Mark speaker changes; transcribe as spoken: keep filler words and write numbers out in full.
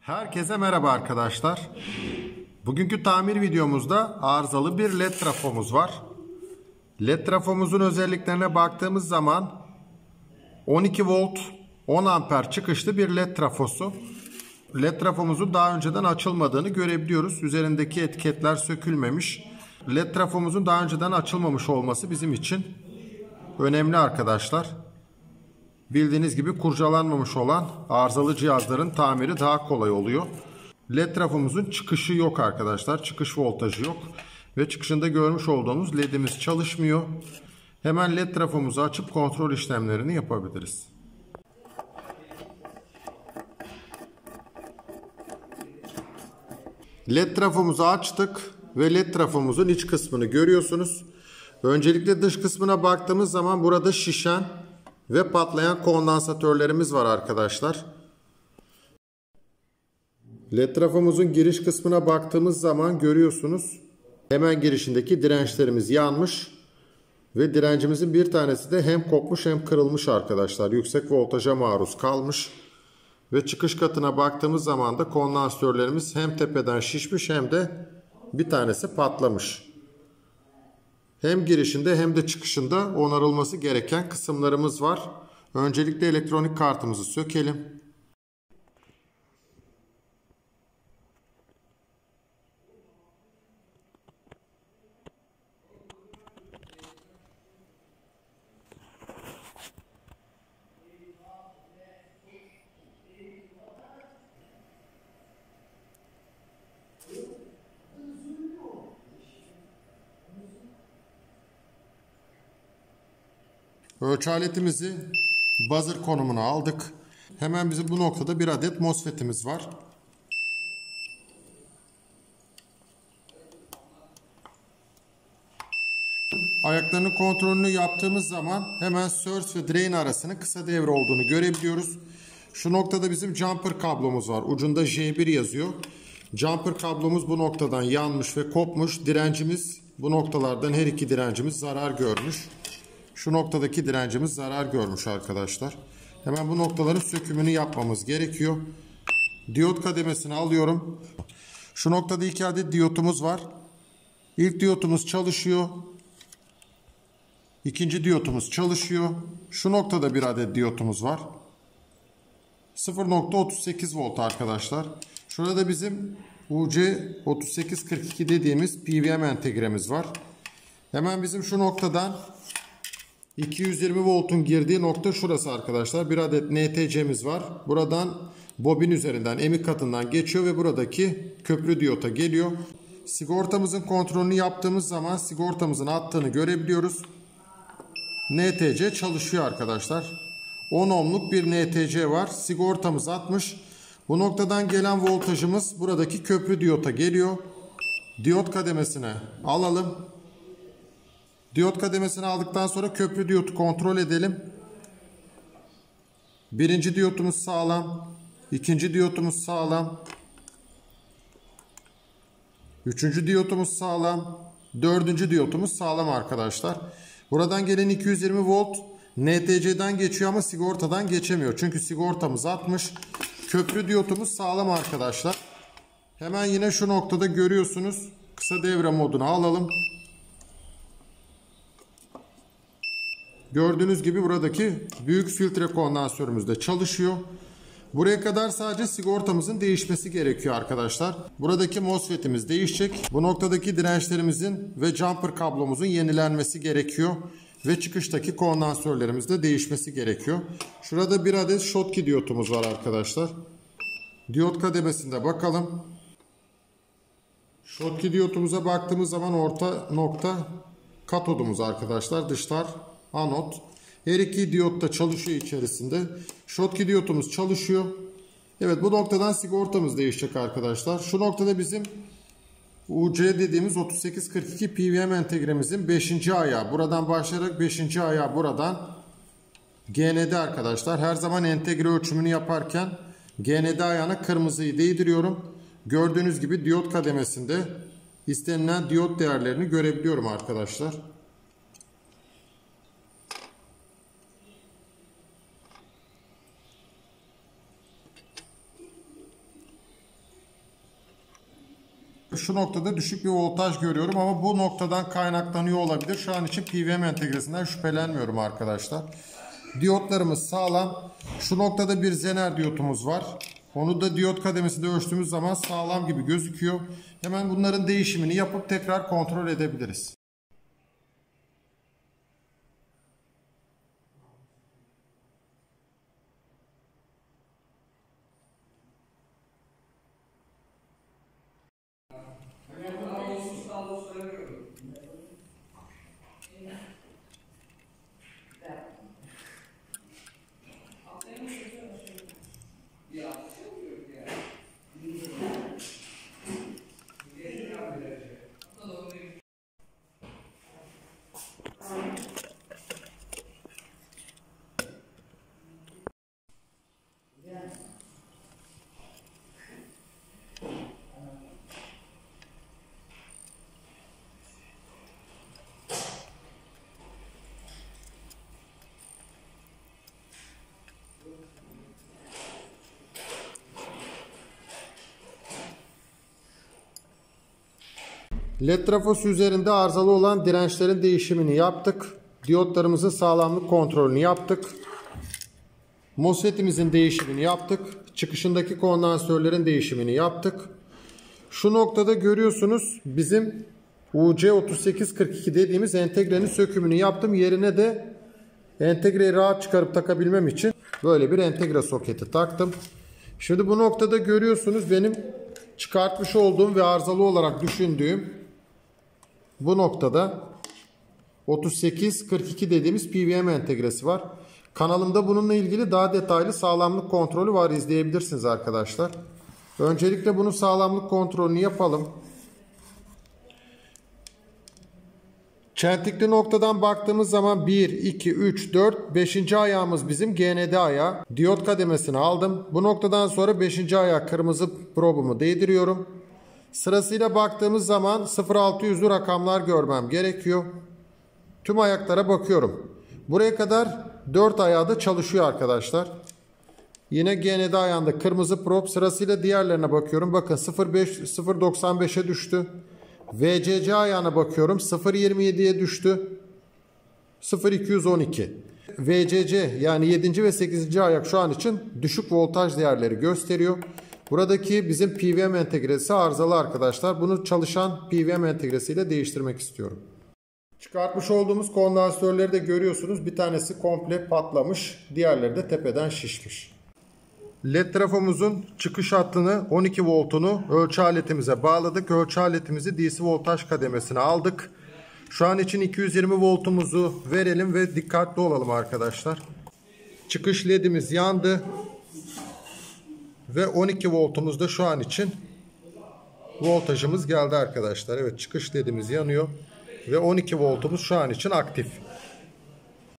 Speaker 1: Herkese merhaba arkadaşlar. Bugünkü tamir videomuzda arızalı bir led trafomuz var. Led trafomuzun özelliklerine baktığımız zaman on iki volt on amper çıkışlı bir led trafosu. Led trafomuzun daha önceden açılmadığını görebiliyoruz. Üzerindeki etiketler sökülmemiş. Led trafomuzun daha önceden açılmamış olması bizim için önemli arkadaşlar. Bildiğiniz gibi kurcalanmamış olan arızalı cihazların tamiri daha kolay oluyor. Led trafomuzun çıkışı yok arkadaşlar. Çıkış voltajı yok. Ve çıkışında görmüş olduğumuz ledimiz çalışmıyor. Hemen led trafomuzu açıp kontrol işlemlerini yapabiliriz. Led trafomuzu açtık ve led trafomuzun iç kısmını görüyorsunuz. Öncelikle dış kısmına baktığımız zaman burada şişen ve patlayan kondansatörlerimiz var arkadaşlar. Led trafomuzun giriş kısmına baktığımız zaman görüyorsunuz. Hemen girişindeki dirençlerimiz yanmış. Ve direncimizin bir tanesi de hem kopmuş hem kırılmış arkadaşlar. Yüksek voltaja maruz kalmış. Ve çıkış katına baktığımız zaman da kondansatörlerimiz hem tepeden şişmiş hem de bir tanesi patlamış. Hem girişinde hem de çıkışında onarılması gereken kısımlarımız var. Öncelikle elektronik kartımızı sökelim. Ölçü aletimizi buzzer konumuna aldık. Hemen bizim bu noktada bir adet MOSFET'imiz var. Ayaklarının kontrolünü yaptığımız zaman hemen source ve drain arasının kısa devre olduğunu görebiliyoruz. Şu noktada bizim jumper kablomuz var. Ucunda J bir yazıyor. Jumper kablomuz bu noktadan yanmış ve kopmuş. Direncimiz bu noktalardan her iki direncimiz zarar görmüş. Şu noktadaki direncimiz zarar görmüş arkadaşlar. Hemen bu noktaların sökümünü yapmamız gerekiyor. Diyot kademesini alıyorum. Şu noktada iki adet diyotumuz var. İlk diyotumuz çalışıyor. İkinci diyotumuz çalışıyor. Şu noktada bir adet diyotumuz var. sıfır nokta otuz sekiz volt arkadaşlar. Şurada bizim U C otuz sekiz kırk iki dediğimiz P V M entegremiz var. Hemen bizim şu noktadan iki yüz yirmi voltun girdiği nokta şurası arkadaşlar. Bir adet N T C'miz var. Buradan bobin üzerinden emik katından geçiyor ve buradaki köprü diyota geliyor. Sigortamızın kontrolünü yaptığımız zaman sigortamızın attığını görebiliyoruz. N T C çalışıyor arkadaşlar. on ohmluk bir N T C var. Sigortamız atmış. Bu noktadan gelen voltajımız buradaki köprü diyota geliyor. Diyot kademesine alalım. Diyot kademesini aldıktan sonra köprü diyotu kontrol edelim. Birinci diyotumuz sağlam. İkinci diyotumuz sağlam. Üçüncü diyotumuz sağlam. Dördüncü diyotumuz sağlam arkadaşlar. Buradan gelen iki yüz yirmi volt N T C'den geçiyor ama sigortadan geçemiyor. Çünkü sigortamız atmış. Köprü diyotumuz sağlam arkadaşlar. Hemen yine şu noktada görüyorsunuz. Kısa devre moduna alalım. Gördüğünüz gibi buradaki büyük filtre kondansörümüz de çalışıyor. Buraya kadar sadece sigortamızın değişmesi gerekiyor arkadaşlar. Buradaki MOSFET'imiz değişecek. Bu noktadaki dirençlerimizin ve jumper kablomuzun yenilenmesi gerekiyor. Ve çıkıştaki kondansörlerimiz de değişmesi gerekiyor. Şurada bir adet Schottky diyotumuz var arkadaşlar. Diyot kademesinde bakalım. Schottky diyotumuza baktığımız zaman orta nokta katodumuz arkadaşlar. Dışlar anot. Her iki diyot da çalışıyor içerisinde. Schottky diyotumuz çalışıyor. Evet, bu noktadan sigortamız değişecek arkadaşlar. Şu noktada bizim U C dediğimiz otuz sekiz kırk iki P V M entegremizin beşinci ayağı. Buradan başlayarak beşinci ayağı buradan G N D arkadaşlar. Her zaman entegre ölçümünü yaparken G N D ayağına kırmızıyı değdiriyorum. Gördüğünüz gibi diyot kademesinde istenilen diyot değerlerini görebiliyorum arkadaşlar. Şu noktada düşük bir voltaj görüyorum ama bu noktadan kaynaklanıyor olabilir. Şu an için P V M entegresinden şüphelenmiyorum arkadaşlar. Diyotlarımız sağlam. Şu noktada bir Zener diyotumuz var. Onu da diyot kademesinde ölçtüğümüz zaman sağlam gibi gözüküyor. Hemen bunların değişimini yapıp tekrar kontrol edebiliriz. Led trafosu üzerinde arızalı olan dirençlerin değişimini yaptık. Diyotlarımızın sağlamlık kontrolünü yaptık. MOSFET'imizin değişimini yaptık. Çıkışındaki kondansatörlerin değişimini yaptık. Şu noktada görüyorsunuz bizim U C otuz sekiz kırk iki dediğimiz entegrenin sökümünü yaptım. Yerine de entegreyi rahat çıkarıp takabilmem için böyle bir entegre soketi taktım. Şimdi bu noktada görüyorsunuz benim çıkartmış olduğum ve arızalı olarak düşündüğüm bu noktada otuz sekiz kırk iki dediğimiz P V M entegresi var. Kanalımda bununla ilgili daha detaylı sağlamlık kontrolü var, izleyebilirsiniz arkadaşlar. Öncelikle bunun sağlamlık kontrolünü yapalım. Çentikli noktadan baktığımız zaman bir, iki, üç, dört, beşinci ayağımız bizim G N D ayağı. Diyot kademesini aldım. Bu noktadan sonra beşinci ayağı kırmızı probumu değdiriyorum. Sırasıyla baktığımız zaman sıfır altı yüzlü rakamlar görmem gerekiyor. Tüm ayaklara bakıyorum. Buraya kadar dört ayağı da çalışıyor arkadaşlar. Yine G N D ayağında kırmızı prob, sırasıyla diğerlerine bakıyorum. Bakın sıfır beş, sıfır doksan beşe düştü. V C C ayağına bakıyorum. sıfır yirmi yediye düştü. sıfır iki yüz on iki. V C C yani yedinci ve sekizinci ayak şu an için düşük voltaj değerleri gösteriyor. Buradaki bizim P V M entegresi arızalı arkadaşlar. Bunu çalışan P V M entegresiyle değiştirmek istiyorum. Çıkartmış olduğumuz kondansatörleri de görüyorsunuz. Bir tanesi komple patlamış. Diğerleri de tepeden şişmiş. Led trafomuzun çıkış hattını on iki voltunu ölçü aletimize bağladık. Ölçü aletimizi D C voltaj kademesine aldık. Şu an için iki yüz yirmi voltumuzu verelim ve dikkatli olalım arkadaşlar. Çıkış ledimiz yandı. Ve on iki voltumuzda şu an için voltajımız geldi arkadaşlar. Evet, çıkış ledimiz yanıyor. Ve on iki voltumuz şu an için aktif.